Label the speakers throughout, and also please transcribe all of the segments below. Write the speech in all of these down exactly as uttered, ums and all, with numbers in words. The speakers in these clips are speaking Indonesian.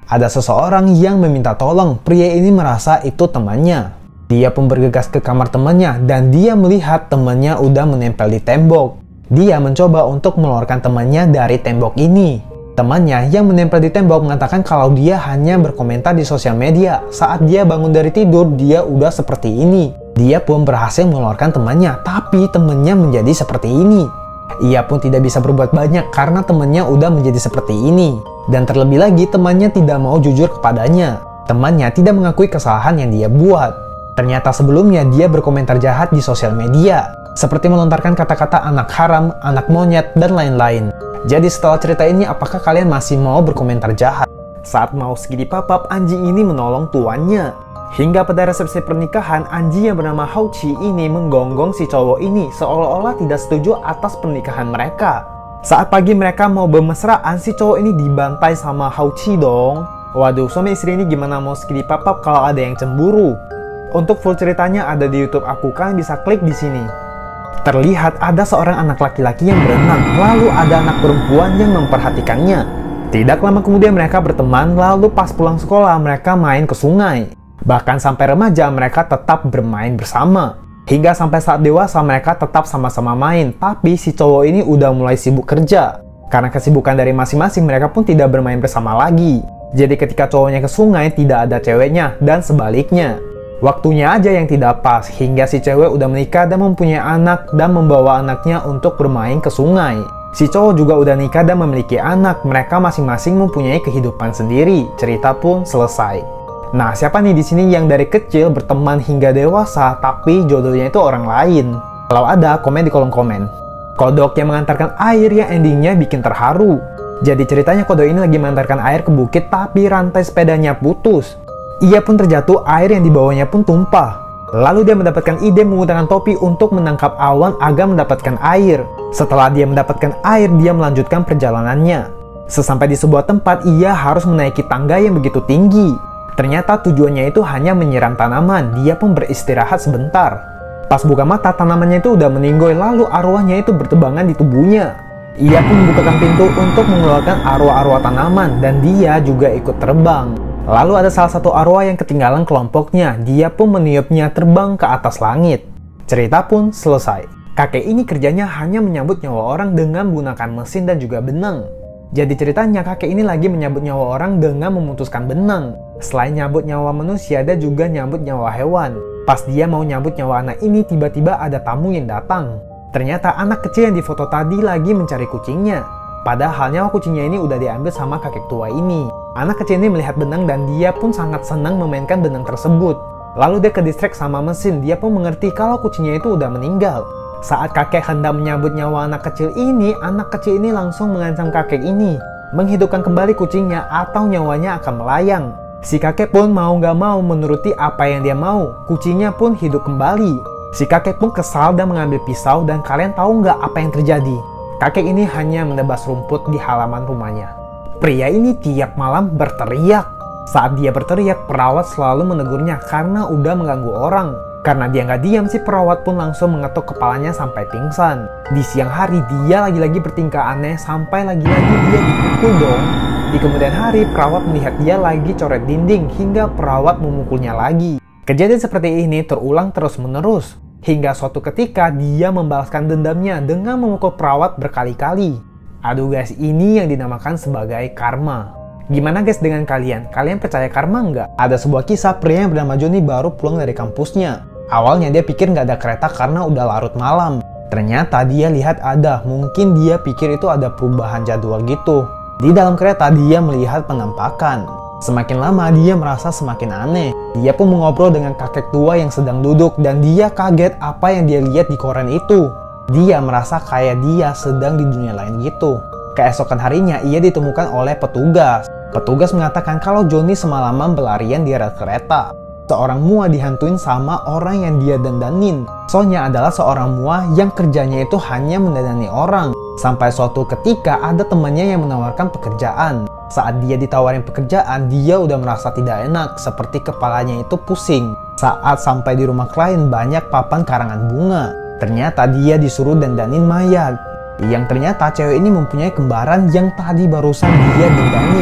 Speaker 1: Ada seseorang yang meminta tolong. Pria ini merasa itu temannya. Dia pun bergegas ke kamar temannya dan dia melihat temannya udah menempel di tembok. Dia mencoba untuk mengeluarkan temannya dari tembok ini. Temannya yang menempel di tembok mengatakan kalau dia hanya berkomentar di sosial media. Saat dia bangun dari tidur, dia udah seperti ini. Dia pun berhasil mengeluarkan temannya, tapi temannya menjadi seperti ini. Ia pun tidak bisa berbuat banyak karena temannya udah menjadi seperti ini. Dan terlebih lagi temannya tidak mau jujur kepadanya. Temannya tidak mengakui kesalahan yang dia buat. Ternyata sebelumnya dia berkomentar jahat di sosial media. Seperti melontarkan kata-kata anak haram, anak monyet, dan lain-lain. Jadi setelah cerita ini, apakah kalian masih mau berkomentar jahat? Saat mau segini papap, anjing ini menolong tuannya. Hingga pada resepsi pernikahan, anjing yang bernama Hao Qi ini menggonggong si cowok ini seolah-olah tidak setuju atas pernikahan mereka. Saat pagi mereka mau bermesraan, si cowok ini dibantai sama Hao Qi dong. Waduh, suami istri ini gimana mau segini papap kalau ada yang cemburu? Untuk full ceritanya ada di YouTube aku, kalian bisa klik di sini. Terlihat ada seorang anak laki-laki yang berenang, lalu ada anak perempuan yang memperhatikannya. Tidak lama kemudian mereka berteman, lalu pas pulang sekolah mereka main ke sungai. Bahkan sampai remaja mereka tetap bermain bersama. Hingga sampai saat dewasa mereka tetap sama-sama main, tapi si cowok ini udah mulai sibuk kerja. Karena kesibukan dari masing-masing mereka pun tidak bermain bersama lagi. Jadi ketika cowoknya ke sungai tidak ada ceweknya dan sebaliknya. Waktunya aja yang tidak pas, hingga si cewek udah menikah dan mempunyai anak dan membawa anaknya untuk bermain ke sungai. Si cowok juga udah nikah dan memiliki anak, mereka masing-masing mempunyai kehidupan sendiri. Cerita pun selesai. Nah, siapa nih di sini yang dari kecil berteman hingga dewasa tapi jodohnya itu orang lain? Kalau ada, komen di kolom komen. Kodok yang mengantarkan air yang endingnya bikin terharu. Jadi ceritanya kodok ini lagi mengantarkan air ke bukit tapi rantai sepedanya putus. Ia pun terjatuh, air yang dibawanya pun tumpah. Lalu dia mendapatkan ide menggunakan topi untuk menangkap awan agar mendapatkan air. Setelah dia mendapatkan air, dia melanjutkan perjalanannya. Sesampai di sebuah tempat, ia harus menaiki tangga yang begitu tinggi. Ternyata tujuannya itu hanya menyiram tanaman, dia pun beristirahat sebentar. Pas buka mata, tanamannya itu udah meninggoy, lalu arwahnya itu bertebangan di tubuhnya. Ia pun membukakan pintu untuk mengeluarkan arwah-arwah tanaman, dan dia juga ikut terbang. Lalu ada salah satu arwah yang ketinggalan kelompoknya, dia pun meniupnya terbang ke atas langit. Cerita pun selesai. Kakek ini kerjanya hanya menyambut nyawa orang dengan menggunakan mesin dan juga benang. Jadi ceritanya kakek ini lagi menyambut nyawa orang dengan memutuskan benang. Selain nyambut nyawa manusia, dia juga nyambut nyawa hewan. Pas dia mau nyambut nyawa anak ini, tiba-tiba ada tamu yang datang. Ternyata anak kecil yang difoto tadi lagi mencari kucingnya. Padahal nyawa kucingnya ini udah diambil sama kakek tua ini. Anak kecil ini melihat benang dan dia pun sangat senang memainkan benang tersebut. Lalu dia ke distract sama mesin, dia pun mengerti kalau kucingnya itu udah meninggal. Saat kakek hendak menyambut nyawa anak kecil ini, anak kecil ini langsung mengancam kakek ini menghidupkan kembali kucingnya atau nyawanya akan melayang. Si kakek pun mau gak mau menuruti apa yang dia mau, kucingnya pun hidup kembali. Si kakek pun kesal dan mengambil pisau, dan kalian tahu nggak apa yang terjadi? Kakek ini hanya menebas rumput di halaman rumahnya. Pria ini tiap malam berteriak. Saat dia berteriak, perawat selalu menegurnya karena udah mengganggu orang. Karena dia nggak diam, si perawat pun langsung mengetuk kepalanya sampai pingsan. Di siang hari, dia lagi-lagi bertingkah aneh sampai lagi-lagi dia dipukul dong. Di kemudian hari, perawat melihat dia lagi coret dinding hingga perawat memukulnya lagi. Kejadian seperti ini terulang terus-menerus. Hingga suatu ketika dia membalaskan dendamnya dengan memukul perawat berkali-kali. Aduh guys, ini yang dinamakan sebagai karma. Gimana guys dengan kalian? Kalian percaya karma nggak? Ada sebuah kisah pria yang bernama Johnny baru pulang dari kampusnya. Awalnya dia pikir nggak ada kereta karena udah larut malam. Ternyata dia lihat ada, mungkin dia pikir itu ada perubahan jadwal gitu. Di dalam kereta dia melihat penampakan. Semakin lama dia merasa semakin aneh. Dia pun mengobrol dengan kakek tua yang sedang duduk dan dia kaget apa yang dia lihat di koran itu. Dia merasa kayak dia sedang di dunia lain gitu. Keesokan harinya ia ditemukan oleh petugas. Petugas mengatakan kalau Johnny semalaman berlarian di rel kereta. Seorang mua dihantuin sama orang yang dia dandanin. Soalnya adalah seorang mua yang kerjanya itu hanya mendandani orang. Sampai suatu ketika ada temannya yang menawarkan pekerjaan. Saat dia ditawarin pekerjaan, dia udah merasa tidak enak, seperti kepalanya itu pusing. Saat sampai di rumah klien, banyak papan karangan bunga. Ternyata dia disuruh dandanin mayat. Yang ternyata cewek ini mempunyai kembaran yang tadi barusan dia dandanin.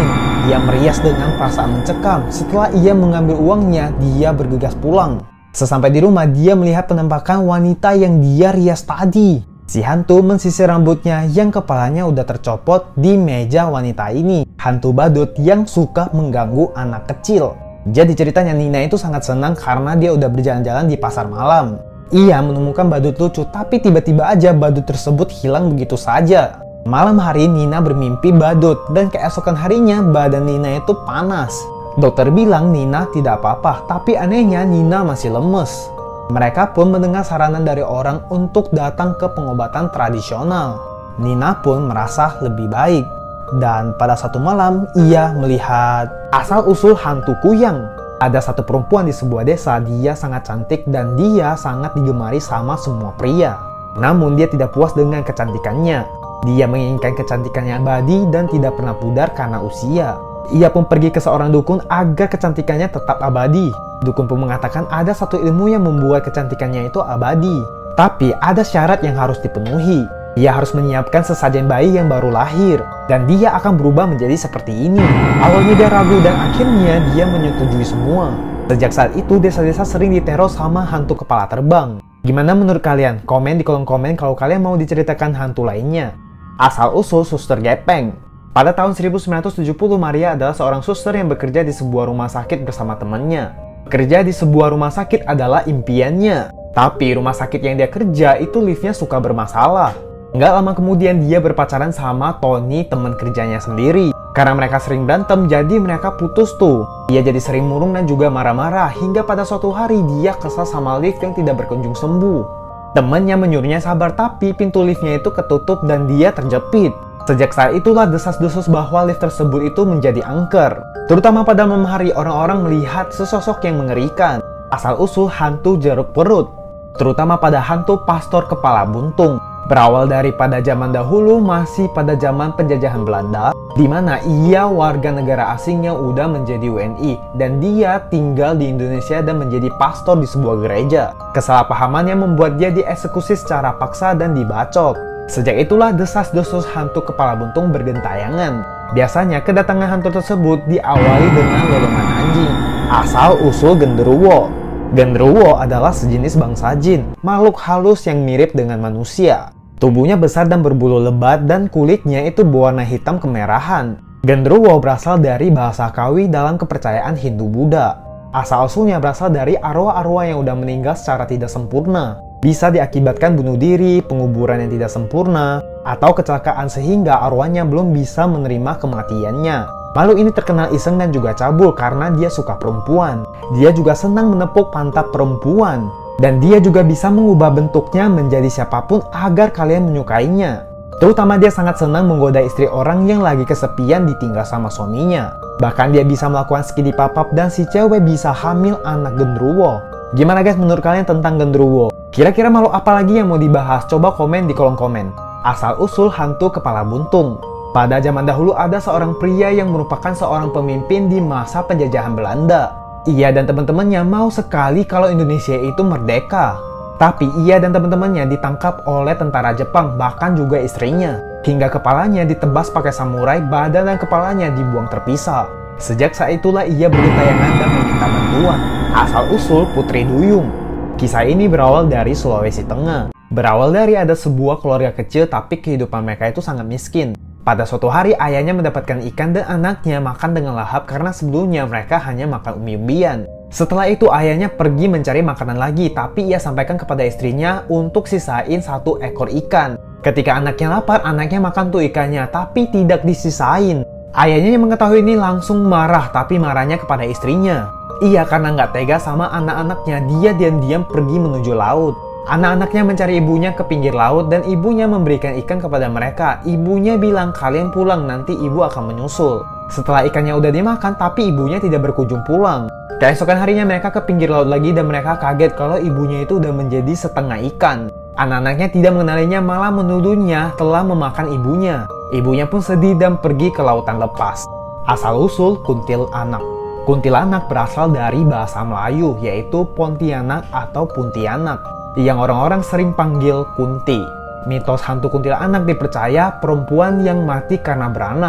Speaker 1: Dia merias dengan perasaan mencekam. Setelah ia mengambil uangnya, dia bergegas pulang. Sesampai di rumah, dia melihat penampakan wanita yang dia rias tadi. Si hantu mensisir rambutnya yang kepalanya udah tercopot di meja wanita ini. Hantu badut yang suka mengganggu anak kecil. Jadi ceritanya Nina itu sangat senang karena dia udah berjalan-jalan di pasar malam. Ia menemukan badut lucu, tapi tiba-tiba aja badut tersebut hilang begitu saja. Malam hari Nina bermimpi badut dan keesokan harinya badan Nina itu panas. Dokter bilang Nina tidak apa-apa, tapi anehnya Nina masih lemes. Mereka pun mendengar saranan dari orang untuk datang ke pengobatan tradisional. Nina pun merasa lebih baik. Dan pada satu malam, ia melihat asal-usul hantu kuyang. Ada satu perempuan di sebuah desa, dia sangat cantik dan dia sangat digemari sama semua pria. Namun dia tidak puas dengan kecantikannya. Dia menginginkan kecantikannya abadi dan tidak pernah pudar karena usia. Ia pun pergi ke seorang dukun agar kecantikannya tetap abadi. Dukun pun mengatakan ada satu ilmu yang membuat kecantikannya itu abadi. Tapi ada syarat yang harus dipenuhi. Ia harus menyiapkan sesajen bayi yang baru lahir. Dan dia akan berubah menjadi seperti ini. Awalnya dia ragu dan akhirnya dia menyetujui semua. Sejak saat itu desa-desa sering diteror sama hantu kepala terbang. Gimana menurut kalian? Komen di kolom komen kalau kalian mau diceritakan hantu lainnya. Asal-usul Suster Gepeng. Pada tahun seribu sembilan ratus tujuh puluh, Maria adalah seorang suster yang bekerja di sebuah rumah sakit bersama temannya. Bekerja di sebuah rumah sakit adalah impiannya. Tapi rumah sakit yang dia kerja itu liftnya suka bermasalah. Nggak lama kemudian dia berpacaran sama Tony, teman kerjanya sendiri. Karena mereka sering berantem, jadi mereka putus tuh. Dia jadi sering murung dan juga marah-marah, hingga pada suatu hari dia kesal sama lift yang tidak berkunjung sembuh. Temannya menyuruhnya sabar, tapi pintu liftnya itu ketutup dan dia terjepit. Sejak saat itulah desas-desus bahwa lift tersebut itu menjadi angker. Terutama pada malam hari orang-orang melihat sesosok yang mengerikan. Asal-usul hantu jeruk perut. Terutama pada hantu pastor kepala buntung. Berawal dari pada zaman dahulu, masih pada zaman penjajahan Belanda, di mana ia warga negara asingnya udah menjadi W N I dan dia tinggal di Indonesia dan menjadi pastor di sebuah gereja. Kesalahpahamannya membuat dia dieksekusi secara paksa dan dibacok. Sejak itulah desas-desus hantu kepala buntung bergentayangan. Biasanya kedatangan hantu tersebut diawali dengan lelungan anjing. Asal-usul genderuwo. Genderuwo adalah sejenis bangsa jin, makhluk halus yang mirip dengan manusia. Tubuhnya besar dan berbulu lebat dan kulitnya itu berwarna hitam kemerahan. Genderuwo berasal dari bahasa Kawi dalam kepercayaan Hindu-Buddha. Asal-usulnya berasal dari arwah-arwah yang udah meninggal secara tidak sempurna. Bisa diakibatkan bunuh diri, penguburan yang tidak sempurna, atau kecelakaan sehingga arwahnya belum bisa menerima kematiannya. Makhluk ini terkenal iseng dan juga cabul karena dia suka perempuan. Dia juga senang menepuk pantat perempuan. Dan dia juga bisa mengubah bentuknya menjadi siapapun agar kalian menyukainya. Terutama dia sangat senang menggoda istri orang yang lagi kesepian ditinggal sama suaminya. Bahkan dia bisa melakukan skidi papap dan si cewek bisa hamil anak genderuwo. Gimana guys menurut kalian tentang genderuwo? Kira-kira makhluk apa lagi yang mau dibahas? Coba komen di kolom komen. Asal-usul hantu kepala buntung. Pada zaman dahulu ada seorang pria yang merupakan seorang pemimpin di masa penjajahan Belanda. Ia dan teman-temannya mau sekali kalau Indonesia itu merdeka. Tapi ia dan teman-temannya ditangkap oleh tentara Jepang, bahkan juga istrinya. Hingga kepalanya ditebas pakai samurai, badan dan kepalanya dibuang terpisah. Sejak saat itulah ia bergentayangan dan meminta bantuan. Asal-usul Putri Duyung. Kisah ini berawal dari Sulawesi Tengah. Berawal dari ada sebuah keluarga kecil tapi kehidupan mereka itu sangat miskin. Pada suatu hari ayahnya mendapatkan ikan dan anaknya makan dengan lahap karena sebelumnya mereka hanya makan umbi-umbian. Setelah itu ayahnya pergi mencari makanan lagi, tapi ia sampaikan kepada istrinya untuk sisain satu ekor ikan. Ketika anaknya lapar, anaknya makan tuh ikannya, tapi tidak disisain. Ayahnya yang mengetahui ini langsung marah, tapi marahnya kepada istrinya. Iya, karena nggak tega sama anak-anaknya, dia diam-diam pergi menuju laut. Anak-anaknya mencari ibunya ke pinggir laut dan ibunya memberikan ikan kepada mereka. Ibunya bilang, kalian pulang, nanti ibu akan menyusul. Setelah ikannya udah dimakan, tapi ibunya tidak berkunjung pulang. Keesokan harinya mereka ke pinggir laut lagi dan mereka kaget kalau ibunya itu udah menjadi setengah ikan. Anak-anaknya tidak mengenalinya, malah menuduhnya telah memakan ibunya. Ibunya pun sedih dan pergi ke lautan lepas. Asal-usul kuntilanak. Kuntilanak berasal dari bahasa Melayu, yaitu Pontianak atau Puntianak, yang orang-orang sering panggil Kunti. Mitos hantu kuntilanak dipercaya perempuan yang mati karena beranak.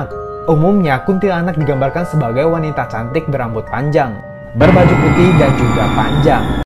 Speaker 1: Umumnya, kuntilanak digambarkan sebagai wanita cantik berambut panjang, berbaju putih dan juga panjang.